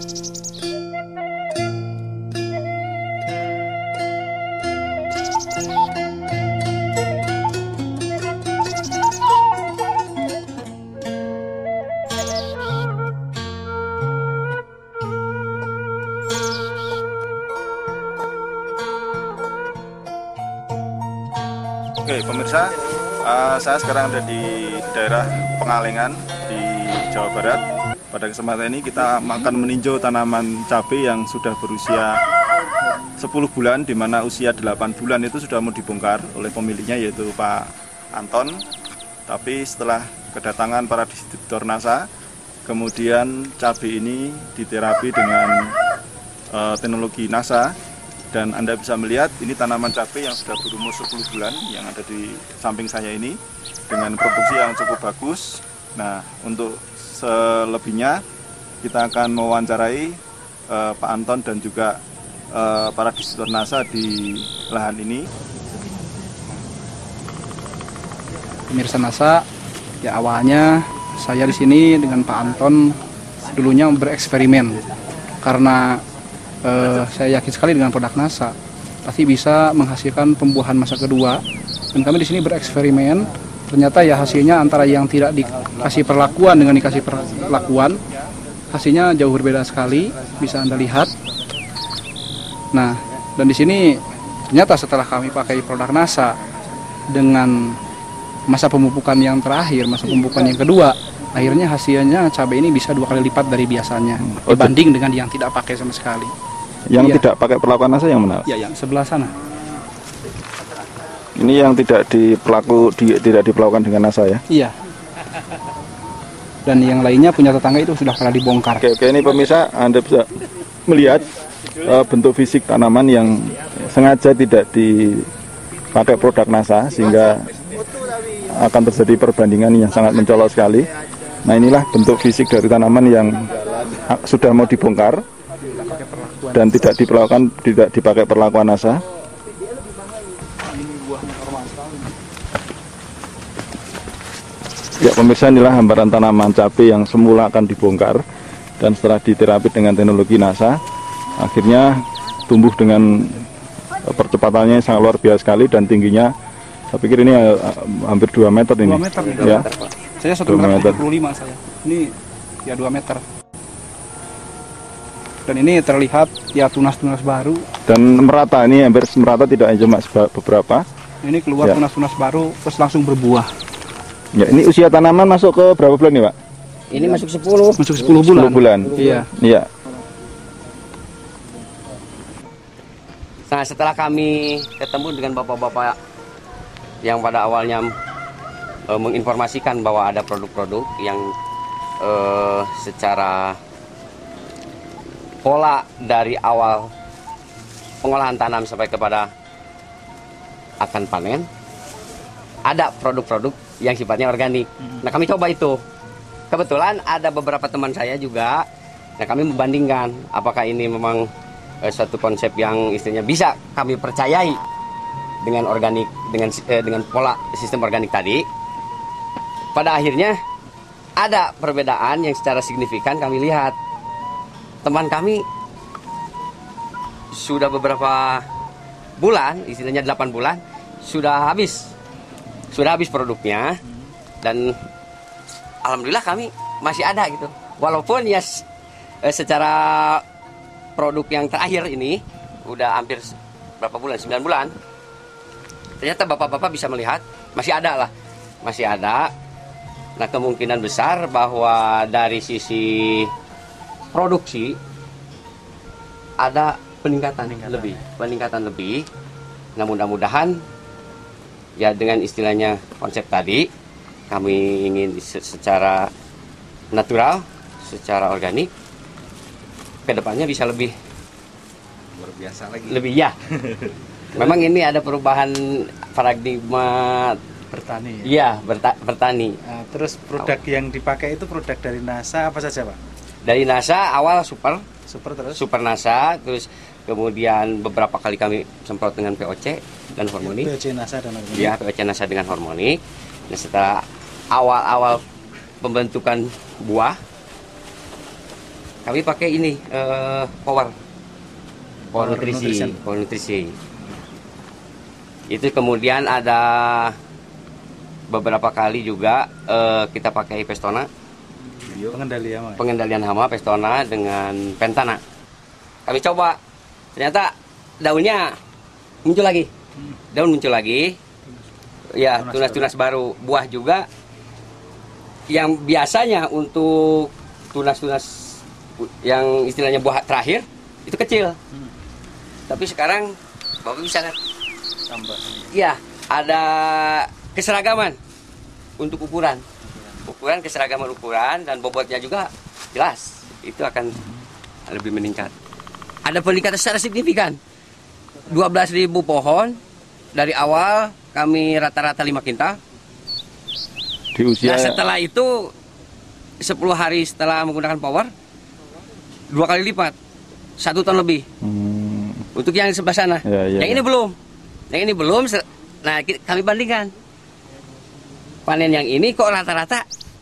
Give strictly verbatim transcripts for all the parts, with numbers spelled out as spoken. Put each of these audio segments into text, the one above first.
Oke pemirsa, uh, saya sekarang ada di daerah Pengalengan di Jawa Barat. Pada kesempatan ini kita akan meninjau tanaman cabai yang sudah berusia sepuluh bulan, di mana usia delapan bulan itu sudah mau dibongkar oleh pemiliknya, yaitu Pak Anton. Tapi setelah kedatangan para distributor NASA, kemudian cabai ini diterapi dengan uh, teknologi NASA. Dan Anda bisa melihat ini tanaman cabai yang sudah berumur sepuluh bulan yang ada di samping saya ini dengan produksi yang cukup bagus. Nah, untuk selebihnya kita akan mewawancarai uh, Pak Anton dan juga uh, para distributor NASA di lahan ini. Pemirsa NASA, ya awalnya saya di sini dengan Pak Anton dulunya bereksperimen karena Uh, saya yakin sekali dengan produk NASA pasti bisa menghasilkan pembuahan masa kedua, dan kami di sini bereksperimen. Ternyata ya hasilnya antara yang tidak dikasih perlakuan dengan dikasih perlakuan, hasilnya jauh berbeda sekali, bisa Anda lihat. Nah, dan di sini ternyata setelah kami pakai produk NASA dengan masa pemupukan yang terakhir, masa pemupukan yang kedua, akhirnya hasilnya cabai ini bisa dua kali lipat dari biasanya dibanding dengan yang tidak pakai sama sekali. Yang iya. Tidak pakai perlakuan NASA yang mana? Ya, yang sebelah sana. Ini yang tidak diperlaku di, tidak diperlakukan dengan NASA ya? Iya. Dan yang lainnya punya tetangga itu sudah pernah dibongkar. Oke, oke, ini pemirsa, Anda bisa melihat uh, bentuk fisik tanaman yang sengaja tidak dipakai produk NASA sehingga akan terjadi perbandingan yang sangat mencolok sekali. Nah, inilah bentuk fisik dari tanaman yang sudah mau dibongkar dan tidak diperlakukan, tidak dipakai perlakuan NASA. Ya pemirsa, inilah hamparan tanaman cabai yang semula akan dibongkar dan setelah diterapi dengan teknologi NASA, akhirnya tumbuh dengan percepatannya sangat luar biasa sekali dan tingginya, saya pikir ini hampir dua meter ini. dua meter ya. Saya satu meter tujuh puluh lima saya. Ini ya dua meter. Dan ini terlihat ya tunas-tunas baru. Dan merata, ini hampir merata, tidak cuma beberapa. Ini keluar ya. Tunas-tunas baru terus langsung berbuah. Ya, ini usia tanaman masuk ke berapa bulan nih Pak? Ini masuk sepuluh. Masuk sepuluh bulan. sepuluh bulan. Iya. Iya. Nah, setelah kami ketemu dengan bapak-bapak yang pada awalnya e, menginformasikan bahwa ada produk-produk yang e, secara pola dari awal pengolahan tanam sampai kepada akan panen, ada produk-produk yang sifatnya organik. Nah, kami coba itu. Kebetulan ada beberapa teman saya juga. Nah, kami membandingkan apakah ini memang eh, suatu konsep yang istilahnya bisa kami percayai dengan organik, dengan eh, dengan pola sistem organik tadi. Pada akhirnya ada perbedaan yang secara signifikan kami lihat. Teman kami sudah beberapa bulan, istilahnya delapan bulan, sudah habis. Sudah habis produknya. Dan alhamdulillah kami masih ada gitu. Walaupun ya secara produk yang terakhir ini udah hampir berapa bulan? sembilan bulan. Ternyata bapak-bapak bisa melihat masih ada lah. Masih ada. Nah, kemungkinan besar bahwa dari sisi produksi ada peningkatan, peningkatan lebih, peningkatan lebih. Nah, mudah-mudahan ya dengan istilahnya konsep tadi kami ingin secara natural, secara organik, kedepannya bisa lebih luar biasa lagi. Lebih ya. Memang ini ada perubahan paradigma bertani. Iya, berta bertani. Nah, terus produk oh. yang dipakai itu produk dari NASA apa saja, Pak? Dari NASA awal super, super terus. Super NASA, terus kemudian beberapa kali kami semprot dengan P O C dan hormonik. P O C NASA dan hormonik. Iya, P O C NASA dengan hormonik. Nah, setelah awal-awal pembentukan buah, kami pakai ini eh, power, power, Power nutrisi, nutrition. power nutrisi. Itu kemudian ada beberapa kali juga eh, kita pakai Pestona, Pengendali hama. pengendalian hama Pestona dengan Pentana. Kami coba, ternyata daunnya muncul lagi, daun muncul lagi, ya tunas-tunas baru, buah juga. Yang biasanya untuk tunas-tunas yang istilahnya buah terakhir itu kecil, tapi sekarang Bapak bisa lihat, Tambah. iya ada keseragaman untuk ukuran, ukuran keseragaman ukuran dan bobotnya juga jelas itu akan lebih meningkat. Ada peningkatan secara signifikan, dua belas ribu pohon dari awal kami rata-rata lima kintal. Di usia Nah setelah itu sepuluh hari setelah menggunakan power dua kali lipat, satu ton lebih. Hmm, Untuk yang sebelah sana, Ya, ya, yang ya. ini belum, yang ini belum. se- Nah ki- kami bandingkan panen yang ini kok rata-rata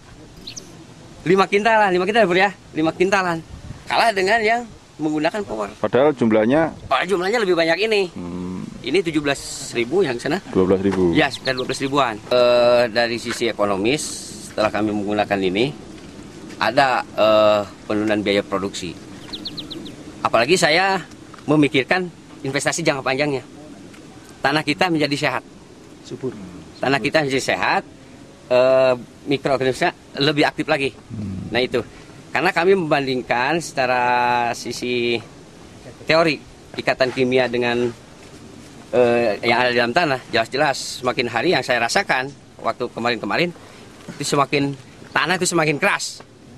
lima kintalan, lima kintalan ya, lima kintalan, kalah dengan yang menggunakan power. padahal jumlahnya Pak jumlahnya lebih banyak ini. hmm, Ini tujuh belas ribu yang sana. dua belas ribu. Ya, sekitar dua belas ribuan. Eh, dari sisi ekonomis, setelah kami menggunakan ini, ada eh, penurunan biaya produksi. Apalagi saya memikirkan investasi jangka panjangnya. Tanah kita menjadi sehat. Subur. Tanah kita menjadi sehat, eh, mikroorganisme lebih aktif lagi. Nah itu, karena kami membandingkan secara sisi teori, ikatan kimia dengan eh, yang ada di dalam tanah, jelas-jelas semakin hari yang saya rasakan waktu kemarin-kemarin itu semakin tanah itu semakin keras.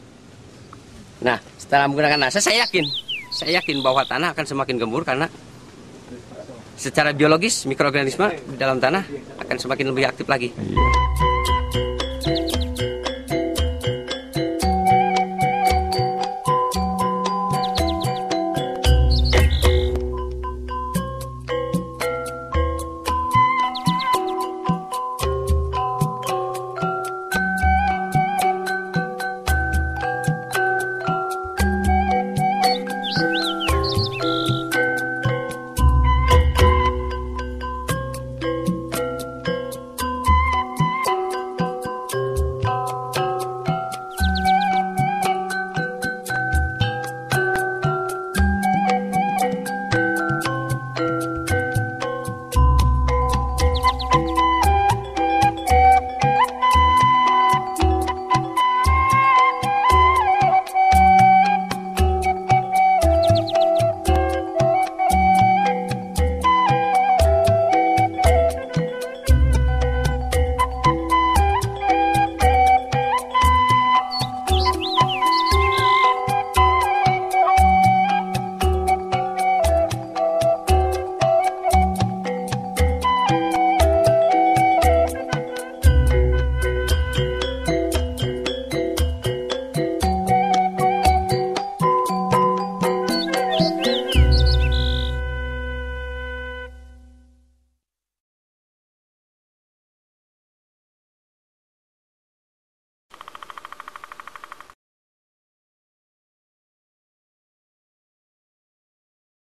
Nah, setelah menggunakan NASA saya yakin, saya yakin bahwa tanah akan semakin gembur karena secara biologis mikroorganisme di dalam tanah akan semakin lebih aktif lagi. Iya.